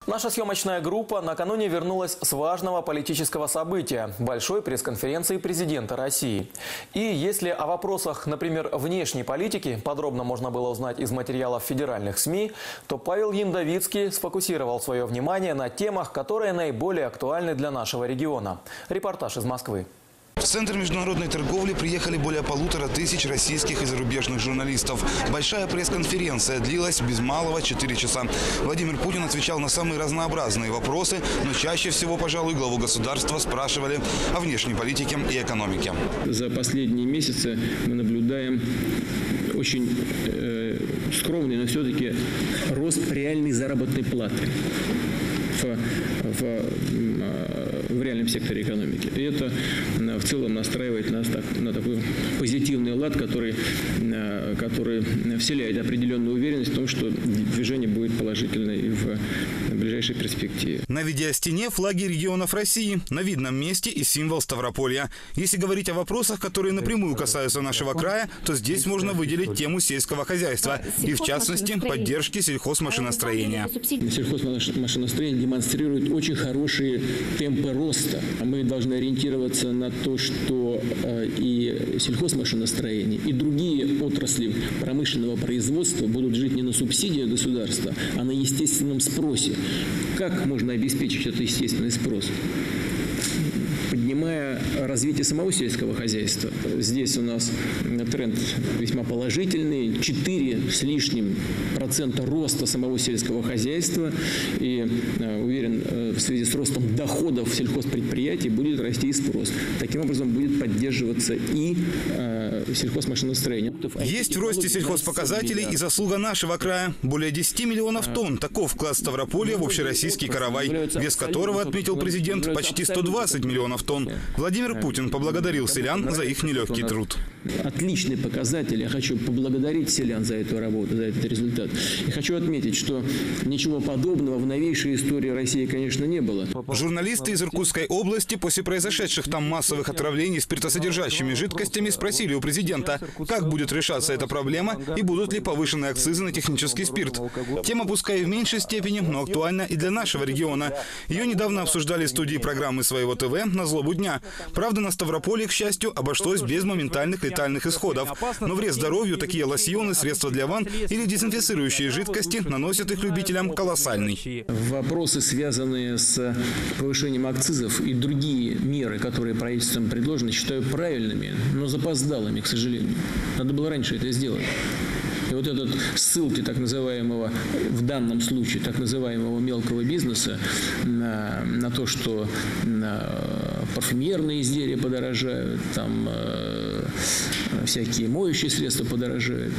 Наша съемочная группа накануне вернулась с важного политического события – большой пресс-конференции президента России. И если о вопросах, например, внешней политики подробно можно было узнать из материалов федеральных СМИ, то Павел Яндовицкий сфокусировал свое внимание на темах, которые наиболее актуальны для нашего региона. Репортаж из Москвы. В Центр международной торговли приехали более 1500 российских и зарубежных журналистов. Большая пресс-конференция длилась без малого 4 часа. Владимир Путин отвечал на самые разнообразные вопросы, но чаще всего, пожалуй, главу государства спрашивали о внешней политике и экономике. За последние месяцы мы наблюдаем очень скромный, но все-таки рост реальной заработной платы в реальном секторе экономики. И это в целом настраивает нас на такой позитивный лад, который вселяет определенную уверенность в том, что движение будет положительное и в ближайшей перспективе. На видеостене флаги регионов России, на видном месте и символ Ставрополья. Если говорить о вопросах, которые напрямую касаются нашего края, то здесь можно выделить тему сельского хозяйства и, в частности, поддержки сельхозмашиностроения. Сельхозмашиностроение демонстрирует очень хорошие темпы роста. Мы должны ориентироваться на то, что и сельхозмашиностроение, и другие отрасли промышленного производства будут жить не на субсидиях государства, а на естественном спросе. Как можно обеспечить этот естественный спрос? Поднимая развитие самого сельского хозяйства. Здесь у нас тренд весьма положительный. 4 с лишним % роста самого сельского хозяйства. И уверен, в связи с ростом доходов сельхозпредприятий будет расти и спрос. Таким образом будет поддерживаться и сельхозмашиностроение. Есть в росте сельхозпоказателей и заслуга нашего края. Более 10 миллионов тонн. Таков вклад Ставрополья в общероссийский каравай, вес которого, отметил президент, почти 120 миллионов тонн. Владимир Путин поблагодарил селян за их нелегкий труд. Отличный показатель. Я хочу поблагодарить селян за эту работу, за этот результат. И хочу отметить, что ничего подобного в новейшей истории России, конечно, не было. Журналисты из Иркутской области после произошедших там массовых отравлений спиртосодержащими жидкостями спросили у президента, как будет решаться эта проблема и будут ли повышены акцизы на технический спирт. Тема, пускай и в меньшей степени, но актуальна и для нашего региона. Ее недавно обсуждали в студии программы «Своего ТВ» на злобу дня. Правда, на Ставрополье, к счастью, обошлось без моментальных летальных исходов. Но вред здоровью такие лосьоны, средства для ванн или дезинфицирующие жидкости наносят их любителям колоссальный. Вопросы, связанные с повышением акцизов и другие меры, которые правительством предложены, считаю правильными, но запоздалыми, к сожалению. Надо было раньше это сделать. И вот этот ссылки так называемого, в данном случае, так называемого мелкого бизнеса на то, что парфюмерные изделия подорожают, там всякие моющие средства подорожают.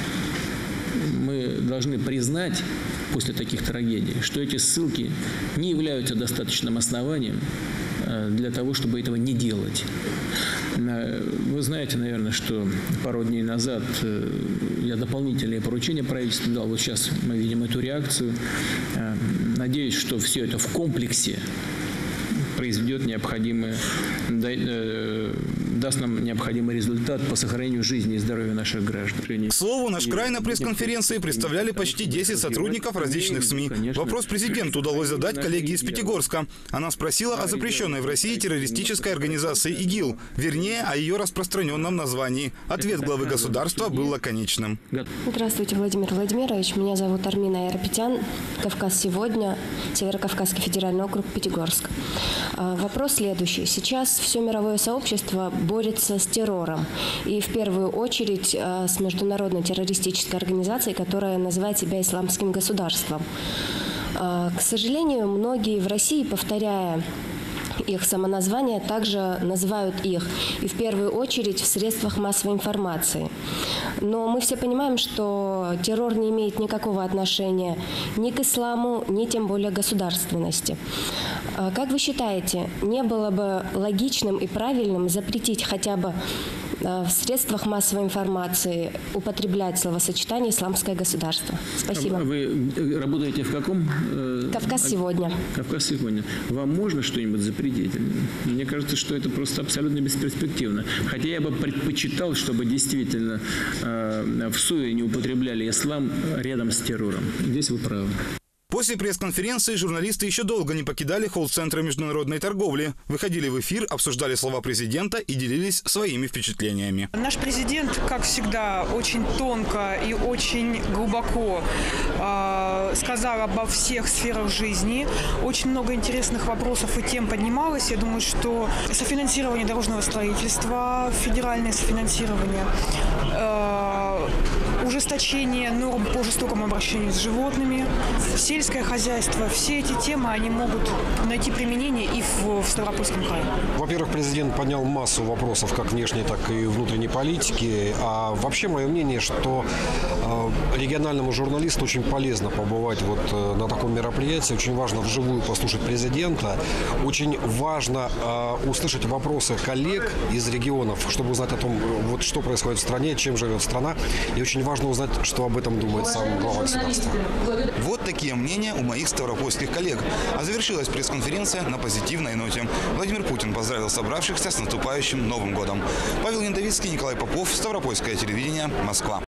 Мы должны признать после таких трагедий, что эти ссылки не являются достаточным основанием для того, чтобы этого не делать. Вы знаете, наверное, что пару дней назад я дополнительные поручения правительству дал. Вот сейчас мы видим эту реакцию. Надеюсь, что все это в комплексе произведет даст нам необходимый результат по сохранению жизни и здоровья наших граждан. К слову, наш край на пресс-конференции представляли почти 10 сотрудников различных СМИ. Вопрос президенту удалось задать коллеге из Пятигорска. Она спросила о запрещенной в России террористической организации ИГИЛ, вернее, о ее распространенном названии. Ответ главы государства был лаконичным. Здравствуйте, Владимир Владимирович. Меня зовут Армина Айрапетян. Кавказ сегодня. Северо-Кавказский федеральный округ, Пятигорск. Вопрос следующий. Сейчас все мировое сообщество борется с террором. И в первую очередь с международной террористической организацией, которая называет себя исламским государством. К сожалению, многие в России, повторяя их самоназвание, также называют их, и в первую очередь в средствах массовой информации. Но мы все понимаем, что террор не имеет никакого отношения ни к исламу, ни тем более к государственности. Как вы считаете, не было бы логичным и правильным запретить хотя бы в средствах массовой информации употреблять словосочетание «исламское государство»? Спасибо. Вы работаете в каком? Кавказ сегодня. Кавказ сегодня. Вам можно что-нибудь запретить? Мне кажется, что это просто абсолютно бесперспективно. Хотя я бы предпочитал, чтобы действительно в СУе не употребляли ислам рядом с террором. Здесь вы правы. После пресс-конференции журналисты еще долго не покидали холл-центра международной торговли. Выходили в эфир, обсуждали слова президента и делились своими впечатлениями. Наш президент, как всегда, очень тонко и очень глубоко сказал обо всех сферах жизни. Очень много интересных вопросов и тем поднималось. Я думаю, что софинансирование дорожного строительства, федеральное софинансирование, ужесточение норм по жестокому обращению с животными, сельское хозяйство. Все эти темы, они могут найти применение и в Ставропольском крае. Во-первых, президент поднял массу вопросов как внешней, так и внутренней политики. А вообще, мое мнение, что региональному журналисту очень полезно побывать вот на таком мероприятии. Очень важно вживую послушать президента. Очень важно услышать вопросы коллег из регионов, чтобы узнать о том, вот что происходит в стране, чем живет страна. И очень важно узнать, что об этом думает сам глава государства. Вот такие мнения у моих ставропольских коллег. А завершилась пресс-конференция на позитивной ноте. Владимир Путин поздравил собравшихся с наступающим Новым годом. Павел Янтовицкий, Николай Попов, Ставропольское телевидение, Москва.